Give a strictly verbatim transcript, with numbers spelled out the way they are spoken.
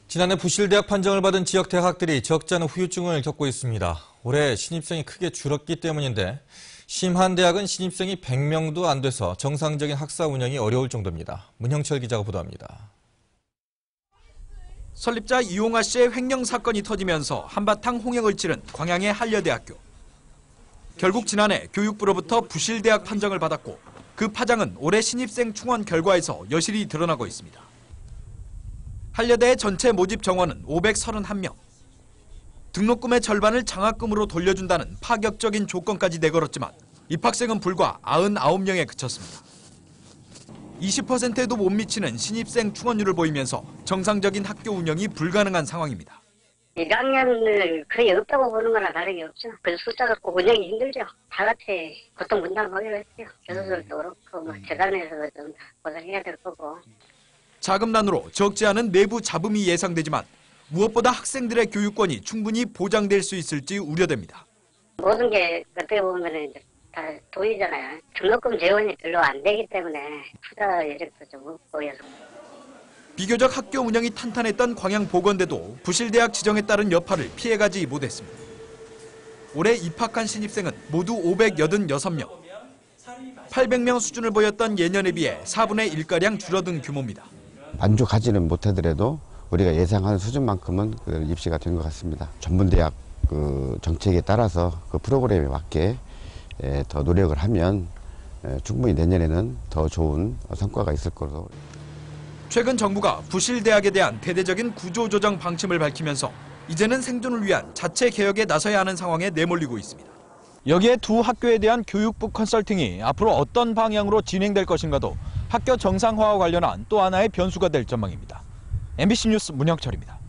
지난해 부실대학 판정을 받은 지역 대학들이 적지 않은 후유증을 겪고 있습니다. 올해 신입생이 크게 줄었기 때문인데 심한 대학은 신입생이 백 명도 안 돼서 정상적인 학사 운영이 어려울 정도입니다. 문형철 기자가 보도합니다. 설립자 이용아 씨의 횡령 사건이 터지면서 한바탕 홍역을 치른 광양의 한려대학교. 결국 지난해 교육부로부터 부실대학 판정을 받았고 그 파장은 올해 신입생 충원 결과에서 여실히 드러나고 있습니다. 한려대의 전체 모집 정원은 오백삼십일 명. 등록금의 절반을 장학금으로 돌려준다는 파격적인 조건까지 내걸었지만 입학생은 불과 구십구 명에 그쳤습니다. 이십 퍼센트에도 못 미치는 신입생 충원율을 보이면서 정상적인 학교 운영이 불가능한 상황입니다. 일 학년을 거의 없다고 보는 거나 다름이 없죠. 그래서 숫자 갖고 운영이 힘들죠. 다 같이 고통 분담하기로 했어요. 교수들도 그렇고 뭐 재단에서도 좀 고생해야 될 거고. 자금난으로 적지 않은 내부 잡음이 예상되지만 무엇보다 학생들의 교육권이 충분히 보장될 수 있을지 우려됩니다. 모든 게 어떻게 보면 이제 다 돈이잖아요. 등록금 재원이 별로 안 되기 때문에 투자 여력도 좀 없고 해서. 비교적 학교 운영이 탄탄했던 광양보건대도 부실대학 지정에 따른 여파를 피해가지 못했습니다. 올해 입학한 신입생은 모두 오백팔십육 명. 팔백 명 수준을 보였던 예년에 비해 사분의 일가량 줄어든 규모입니다. 만족하지는 못하더라도 우리가 예상하는 수준만큼은 그 입시가 된 것 같습니다. 전문대학 그 정책에 따라서 그 프로그램에 맞게 더 노력을 하면 충분히 내년에는 더 좋은 성과가 있을 거로. 최근 정부가 부실대학에 대한 대대적인 구조조정 방침을 밝히면서 이제는 생존을 위한 자체 개혁에 나서야 하는 상황에 내몰리고 있습니다. 여기에 두 학교에 대한 교육부 컨설팅이 앞으로 어떤 방향으로 진행될 것인가도 학교 정상화와 관련한 또 하나의 변수가 될 전망입니다. 엠비씨 뉴스 문형철입니다.